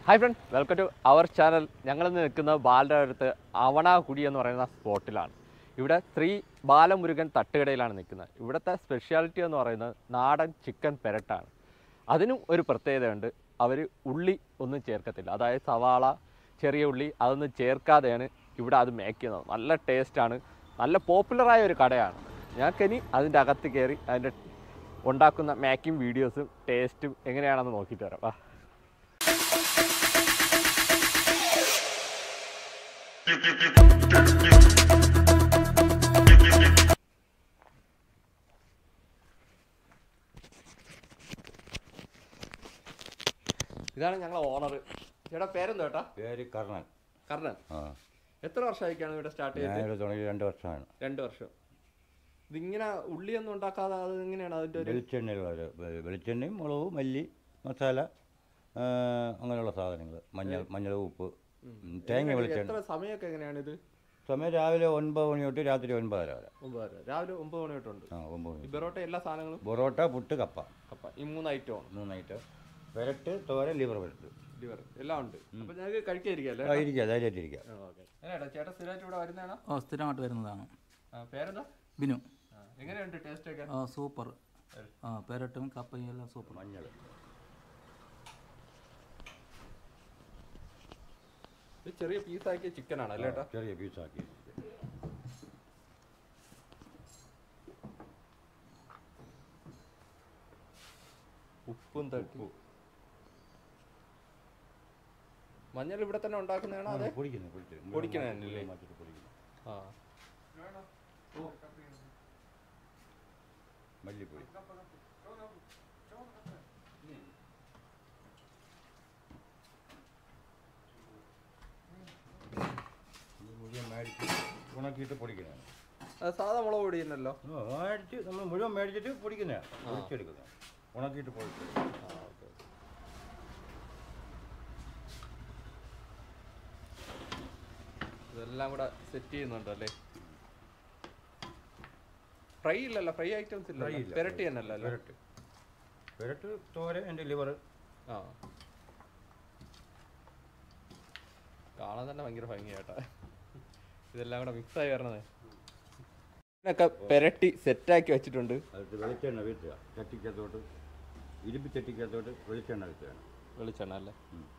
Hi friend, welcome to our channel. ഞങ്ങൾ ഇന്ന് നിൽക്കുന്നത് ബാലരാടുത്ത് അവണാകുടി എന്ന് പറയുന്ന സ്പോട്ടിലാണ്. ഇവിടെ ശ്രീ ബാലമുരുകൻ തട്ടുകടയിലാണ് നിൽക്കുന്നത്. ഇവിടുത്തെ സ്പെഷ്യാലിറ്റി എന്ന് പറയുന്നത് നാടൻ ചിക്കൻ പെരട്ടാണ്. അതിനും ഒരു പ്രത്യേകതയുണ്ട്. അവർ ഉള്ളി ഒന്നും ചേർക്കത്തില്ല. അതായത് സവാള, ചെറിയ ഉള്ളി അതൊന്നും ചേർക്കാതെയാണ് ഇവിടെ അത് മേക്ക് ചെയ്യുന്നത്. നല്ല ടേസ്റ്റാണ്. നല്ല പോപ്പുലറായ ഒരു കടയാണ്. ഞങ്ങൾക്കിനി അതിൻ്റെ അകത്ത് കയറി അതിൻ്റെ ഉണ്ടാക്കുന്ന മേക്കിംഗ് വീഡിയോസും ടേസ്റ്റും എങ്ങനെയാണെന്ന് നോക്കിയിട്ട് വരാം. ഇതാണ് ഞങ്ങളെ ഓണർ. ചേട്ടാ പേരെന്താ ചേട്ടാ? പേര് കർണൻ. കർണൻ. എത്ര വർഷമായിക്കാണ് ഇവിടെ സ്റ്റാർട്ട് ചെയ്തത്? 2 വർഷമാണ്. 2 വർഷം. ഇതിങ്ങനെ ഉള്ളിയൊന്നും ഉണ്ടാക്കാതെ അത് എങ്ങനെയാണ് അതിൻ്റെ ഒരു വെളിച്ചെണ്ണയും മുളക് മല്ലി മസാല അങ്ങനെയുള്ള സാധനങ്ങൾ, മഞ്ഞൾ ഉപ്പ് തേങ്ങ വെളിച്ചെണ്ണ. എത്ര സമയമൊക്കെ എങ്ങനെയാണ് ഇത്? സമയം രാവിലെ 9 മണി തൊട്ട് രാത്രി 9:30 വരെ. രാവിലെ 9 മണി തൊട്ടുണ്ട്. 9 മണി. ബൊറോട്ട എല്ലാ സാധനങ്ങളും? ബൊറോട്ട, പുട്ട്, കപ്പ ഈ 3 ഐറ്റം. 3 ഐറ്റം. പെരട്ട്, തോരൻ, ലിവർ പെരട്ട് എല്ലാം ഉണ്ട്. അപ്പോൾ ഞങ്ങൾക്ക് കഴിക്കാതിരിക്കാം. ധൈര്യമായിട്ടിരിക്കാം. ചേട്ടാ സ്ഥിരമായിട്ട് ഇവിടെ വരുന്നതാണോ? സ്ഥിരമായിട്ട് വരുന്നതാണ്. പേരെന്താ? ബിനു. എങ്ങനെയുണ്ട് ടേസ്റ്റ് ഒക്കെ? സൂപ്പർ. പെരട്ടും കപ്പയും എല്ലാം സൂപ്പർ. മഞ്ഞൾ ചെറിയ പീസാക്കിയ ചിക്കനാണ് അല്ലേ ചേട്ടാ? ചെറിയ പീസാക്കി. ഉപ്പും തട്ടി. മഞ്ഞൾ ഇവിടെ തന്നെ ഉണ്ടാക്കുന്നതാണോ? അതെ, പൊടിക്കണല്ലേ? ആ, മല്ലിപ്പൊടി. മുഴുവൻ മേടിച്ച് ഉണക്കിയിട്ട് പൊടിക്കുന്നതാണ്. സാധാ മുളക് പൊടി തന്നെയല്ലോ? മേടിച്ച് നമ്മൾ മുഴുവൻ മേടിച്ചിട്ട് പൊടിക്കുന്നതാണ്, പൊടിച്ചെടുക്കുന്നത്, ഉണക്കിയിട്ട് പൊടിച്ചെടുക്കും. ഇതെല്ലാം കൂടെ സെറ്റ് ചെയ്യുന്നുണ്ടല്ലേ? ഫ്രൈ ഇല്ലല്ലോ? ഫ്രൈ ഐറ്റംസ് ഇല്ല? പെരട്ടി തന്നെയല്ലോ? പെരട്ട്, തോരൻ, എൻ്റെ ലിവർ. ആ, കാണാൻ തന്നെ ഭയങ്കര ഭംഗിയായിട്ടാ. ഇതെല്ലാം കൂടെ മിക്സായി വരണത്. ഇതിനൊക്കെ പെരട്ടി സെറ്റാക്കി വെച്ചിട്ടുണ്ട്. അത് വെളിച്ചെണ്ണ വീട്ടുക. ചട്ടിക്കകത്തോട്ട്, ഇരുമ്പ് ചട്ടിക്കകത്തോട്ട് വെളിച്ചെണ്ണ വീട്ടുകയാണ്. വെളിച്ചെണ്ണ അല്ലേ?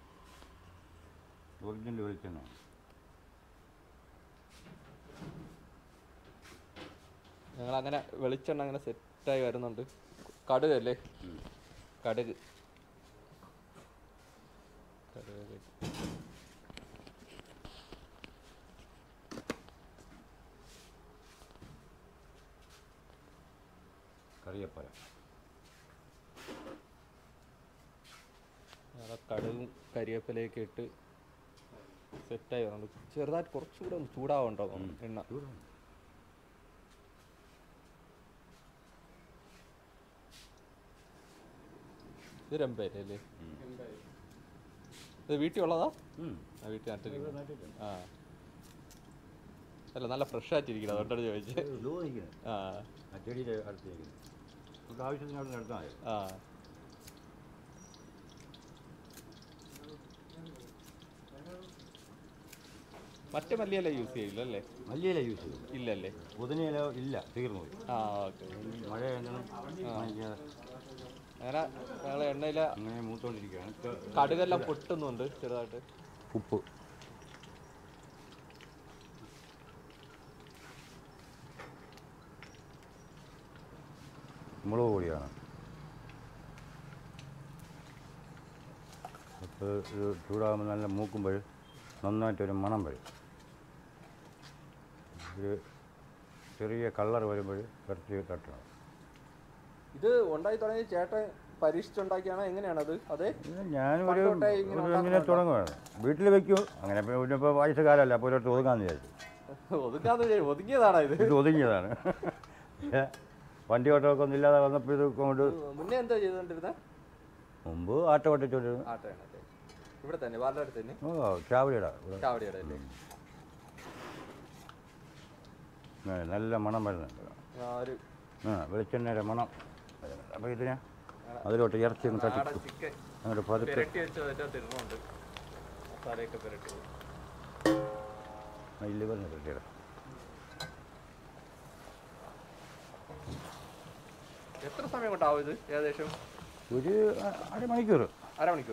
ഒറിജിനൽ വെളിച്ചെണ്ണ. ഞങ്ങളങ്ങനെ വെളിച്ചെണ്ണ അങ്ങനെ സെറ്റായി വരുന്നുണ്ട്. കടുക് അല്ലേ? കടുക് കറിയപ്പല. കടുകും കരിവേപ്പിലയൊക്കെ ഇട്ട് സെറ്റായി വരുന്നുണ്ട്. ചെറുതായിട്ട് കുറച്ചുകൂടെ ഒന്ന് ചൂടാവുണ്ടോ എണ്ണ? ഇത് രമ്പല്ലേ? ഇത് വീട്ടിൽ ഉള്ളതാ? വീട്ടിൽ നട്ടിരിക്കുന്നത്. ആ, അല്ല നല്ല ഫ്രഷ് ആയിട്ടിരിക്കണം, അതുകൊണ്ടാണ് ചോദിച്ചത്. ആ, മറ്റേ മല്ലിയില യൂസ് ചെയ്യില്ല അല്ലേ? മല്ലിയില യൂസ് ചെയ്യില്ല. ഇല്ലല്ലേ? പുതിനയില ഇല്ല, തീർന്നു പോയി. ആ, ഓക്കെ. മഴ അങ്ങനെ ഞങ്ങൾ എണ്ണയില അങ്ങനെ മൂത്തോണ്ടിരിക്കുകയാണ്. കടുകെല്ലാം പൊട്ടുന്നുണ്ട് ചെറുതായിട്ട്. ഉപ്പ്, മുളക് പൊടിയാണ്. അപ്പോൾ ഇത് ചൂടാകുമ്പോൾ നല്ല മൂക്കുമ്പോൾ നന്നായിട്ടൊരു മണം വരും. ഒരു ചെറിയ കളർ വരുമ്പോൾ കുറച്ച് തട്ടണം. ഇത് ഉണ്ടായി തുടങ്ങി ചേട്ടൻ പരീക്ഷിച്ചുണ്ടാക്കിയാണോ എങ്ങനെയാണത്? അതെ, ഞാനൊരു ഇങ്ങനെ തുടങ്ങുകയാണ്. വീട്ടിൽ വെക്കും അങ്ങനെ. ഇപ്പോൾ വയസ്സുകാലമല്ല, അപ്പോൾ ഒരിടത്ത് ഒതുങ്ങാന്ന് വിചാരിച്ചു. ഒതുങ്ങിയതാണോ ഇത്? ഇത് ഒതുങ്ങിയതാണ്. വണ്ടി ഓട്ടമൊക്കെ ഒന്നും ഇല്ലാതെ വന്നപ്പോൾ ഇത് കൊണ്ട്. മുന്നേ എന്താ ചെയ്തുകൊണ്ടിരുന്നത്? മുമ്പ് ആട്ട ഓട്ടിച്ചോണ്ടിരുന്നു. ഇവിടെ തന്നെ ബാലരാടുത്ത് തന്നെ? ചാവടിയുടെ അല്ലേ? നല്ല മണം വരുന്നുണ്ട്. വെളിച്ചെണ്ണയുടെ മണം. അപ്പോൾ ഇതിന് അതിലോട്ട് ഇറച്ചി ഒന്ന് തട്ടി അങ്ങോട്ട് പതുക്കെ മസാലയൊക്കെ പുരട്ടി. ലിവറിനെ പുരട്ടിയിടാം. എത്ര സമയം കൊണ്ടാവും ഇത് ഏകദേശം? ഒരു അരമണിക്കൂർ. അരമണിക്കൂർ.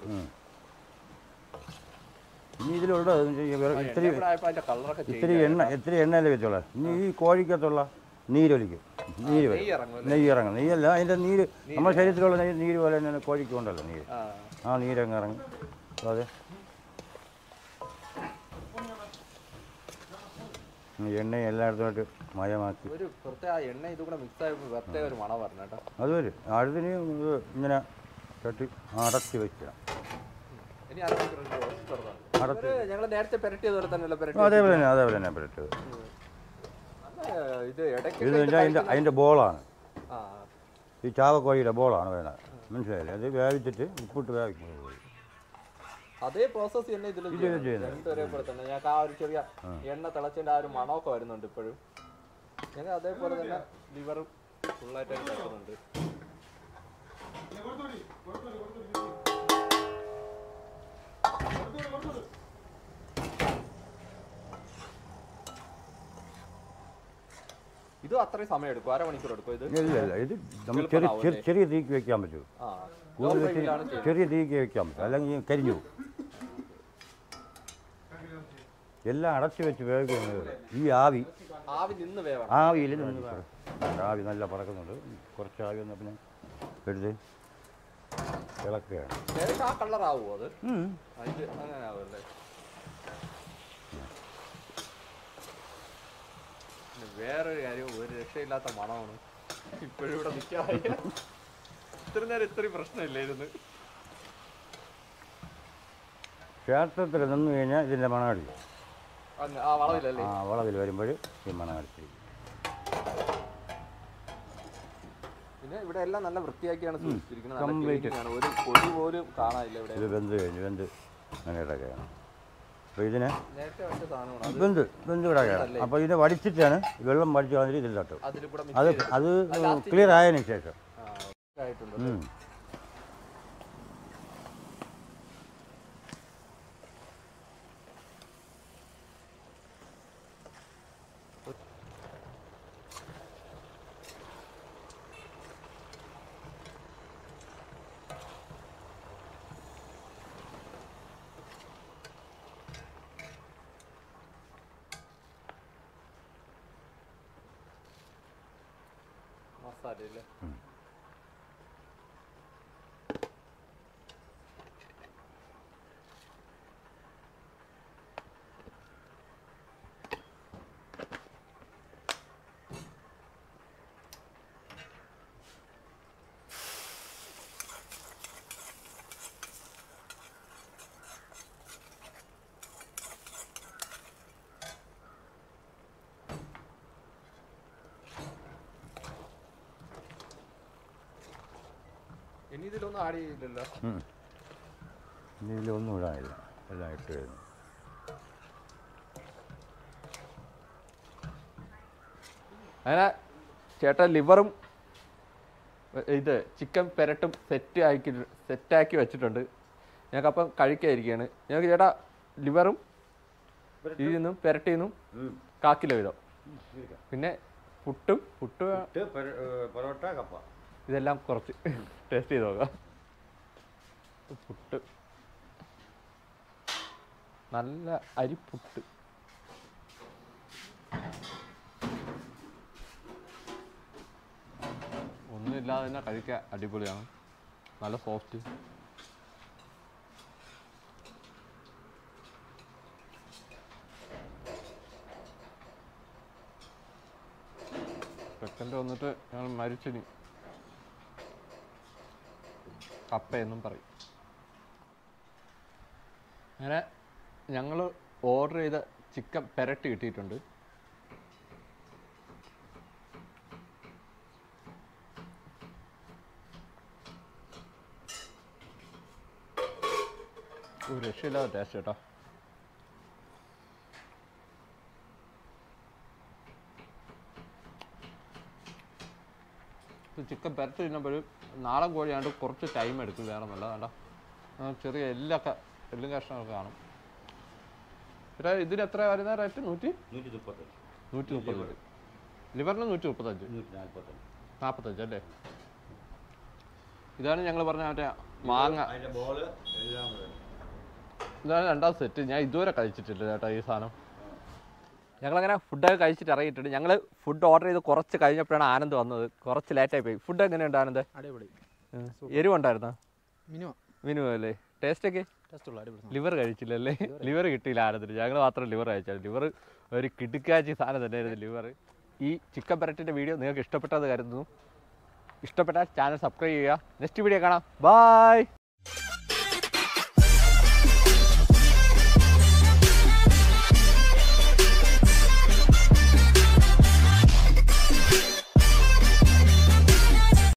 ഇനി ഇതിലുള്ളത് ഇത്തിരി എണ്ണയല്ലേ വെച്ചോളാം. ഇനി ഈ കോഴിക്കകത്തുള്ള നീരൊലിക്കും. നെയ്യ് ഇറങ്ങും. നെയ്യല്ല, അതിൻ്റെ നീര് നമ്മുടെ ശരീരത്തിലുള്ള നീര് പോലെ തന്നെ കോഴിക്ക് ഉണ്ടല്ലോ നീര്. ആ നീരങ്ങ് ഇറങ്ങും. അതെ, എണ്ണ എല്ലായിടത്തുമായിട്ട് മയമാക്കി ഒരു പ്രത്യേക എണ്ണ ഇത് കൂടെ മിക്സ് ആയപ്പോൾ പ്രത്യേക ഒരു മണം പറഞ്ഞു കേട്ടോ. അത് വരും. അടുത്തിന് ഇങ്ങനെ ചട്ടി അടച്ച് വെക്കുക. ഇനി ഞങ്ങൾ നേരത്തെ പെരട്ടിയതുപോലെ തന്നെ അതേപോലെ തന്നെ പെരട്ടിയത്. ഇത് അതിൻ്റെ ബോളാണ്, ഈ ചാവക്കോഴിയുടെ ബോളാണ് വേണ്ടത്. മനസ്സിലായില്ലേ? അത് വേവിച്ചിട്ട് ഉപ്പിട്ട് വേവിക്കുന്നത്. അതേ പ്രോസസ് തന്നെ ഇതിൽ രണ്ടുപേരെപ്പോലെ തന്നെ. ഞങ്ങൾക്ക് ആ ഒരു ചെറിയ എണ്ണ തിളച്ചതിൻ്റെ ആ ഒരു മണമൊക്കെ വരുന്നുണ്ട് ഇപ്പോഴും. ഞങ്ങൾ അതേപോലെ തന്നെ ലിവറും ഫുള്ളായിട്ട് കിട്ടുന്നുണ്ട്. ഇത് അത്രയും സമയം എടുക്കും? അരമണിക്കൂർ എടുക്കും ഇത്? ഇല്ല, ഇത് നമ്മൾ ചെറിയ തീക്ക് വെക്കാൻ പറ്റും. ചെറിയ തീക്ക് വെക്കാൻ പറ്റും, അല്ലെങ്കിൽ കരിഞ്ഞു പോകും. എല്ലാം അടച്ചു വെച്ച് വേവിക്കുന്നത്. ഈ ആവിയിൽ നിന്ന് ആവി നല്ല പറക്കുന്നുണ്ട്. കുറച്ച് ആവി വന്നാൽ പിന്നെ എടുത്ത് ഇളക്കുകയാണ്. വേറൊരു കാര്യം, ഒരു രക്ഷയില്ലാത്ത മണമാണ് ഇപ്പോഴും ഇവിടെ നിൽക്കാതെ. ഇത്ര നേരം ഇത്രയും പ്രശ്നമില്ലായിരുന്നു. ക്ഷേത്രത്തിൽ നിന്ന് കഴിഞ്ഞാൽ ഇതിൻ്റെ മണം അടിക്കും. വളവിൽ വരുമ്പോൾ ഈ മണം അടിച്ചിരിക്കും. പിന്നെ ഇവിടെ എല്ലാം നല്ല വൃത്തിയാക്കിയാണ് സൂക്ഷിച്ചിരിക്കുന്നത്. ഒരു പൊടി പോലും കാണാനില്ല ഇവിടെ. ഇത് വെന്ത് അങ്ങനെ ഇടയ്ക്കാണ്. അപ്പോൾ ഇതിനെ വെന്ത് ഇടയ്ക്കാണ്. അപ്പോൾ ഇതിനെ വടിച്ചിട്ടാണ്, വെള്ളം വടിച്ച് കളഞ്ഞിട്ട് ഇതിൽ തട്ടും. അത് ക്ലിയർ ആയതിനു ശേഷം മസാലയില്ലേ? ഇനി ഇതിലൊന്നും ആഡ് ചെയ്യില്ലല്ലോ? ഇതിലൊന്നും ഇടാനില്ല, എല്ലാം ഇട്ട് കഴിഞ്ഞു. അങ്ങനെ ചേട്ടൻ ലിവറും ഇത് ചിക്കൻ പെരട്ടും സെറ്റാക്കി വെച്ചിട്ടുണ്ട്. ഞങ്ങൾക്കപ്പം കഴിക്കാതിരിക്കുകയാണ്. ഞങ്ങൾക്ക് ചേട്ടാ ലിവറും ഇതിൽ നിന്നും പെരട്ടിൽ നിന്നും കാക്കിലോ വീതം, പിന്നെ പുട്ട് പൊറോട്ട, കപ്പ, ഇതെല്ലാം കുറച്ച് ടേസ്റ്റ് ചെയ്ത് നോക്കാം. പുട്ട് നല്ല അരിപ്പുട്ട്. ഒന്നുമില്ലാതെ തന്നെ കഴിക്കാൻ അടിപൊളിയാണ്, നല്ല സോഫ്റ്റ്. സെക്കൻഡ് വന്നിട്ട് ഞങ്ങൾ മരിച്ചിനി കപ്പയെന്നും പറയും. അങ്ങനെ ഞങ്ങൾ ഓർഡർ ചെയ്ത ചിക്കൻ പെരട്ടി കിട്ടിയിട്ടുണ്ട്. ഒരു രക്ഷയില്ലാത്ത ടേസ്റ്റ് കേട്ടോ. ചിക്കൻ പെരട്ടി തിന്നുമ്പോൾ നാടൻ കോഴിയാണ്ട് കുറച്ച് ടൈം എടുക്കും, വേറെ നല്ല വേണ്ട. ചെറിയ എല്ലും കഷ്ണമൊക്കെ കാണും. പിന്നെ ഇതിന് എത്ര വരുന്ന റേറ്റ് 130 ലിവറിന് 135 45 അല്ലേ? ഇതാണ് ഞങ്ങൾ പറഞ്ഞ മറ്റേ മാങ്ങ. ഇതാണ് രണ്ടാമത്തെ സെറ്റ്. ഞാൻ ഇതുവരെ കഴിച്ചിട്ടില്ല ചേട്ടാ ഈ സാധനം. ഞങ്ങളങ്ങനെ ഫുഡൊക്കെ കഴിച്ചിട്ട് ഇറങ്ങിയിട്ടുണ്ട്. ഞങ്ങൾ ഫുഡ് ഓർഡർ ചെയ്ത് കുറച്ച് കഴിഞ്ഞപ്പോഴാണ് ആനന്ദ് വന്നത്. കുറച്ച് ലേറ്റായി പോയി. ഫുഡ് എങ്ങനെയുണ്ട് ആനന്ദ്? അടിപൊളി. എരിവുണ്ടായിരുന്നോ? മിനിമം അല്ലേ? ടേസ്റ്റൊക്കെ? ലിവർ കഴിച്ചില്ലല്ലേ? ലിവർ കിട്ടിയില്ല ആനന്ദിന്. ഞങ്ങൾ മാത്രം ലിവർ കഴിച്ചാൽ. ലിവർ ഒരു കിടുക്കാച്ചി സാധനം തന്നെയായിരുന്നു ലിവർ. ഈ ചിക്കൻ പെരട്ടിൻ്റെ വീഡിയോ നിങ്ങൾക്ക് ഇഷ്ടപ്പെട്ടത് കരുതുന്നു. ഇഷ്ടപ്പെട്ടാൽ ചാനൽ സബ്സ്ക്രൈബ് ചെയ്യുക. നെക്സ്റ്റ് വീഡിയോ കാണാം. ബൈ.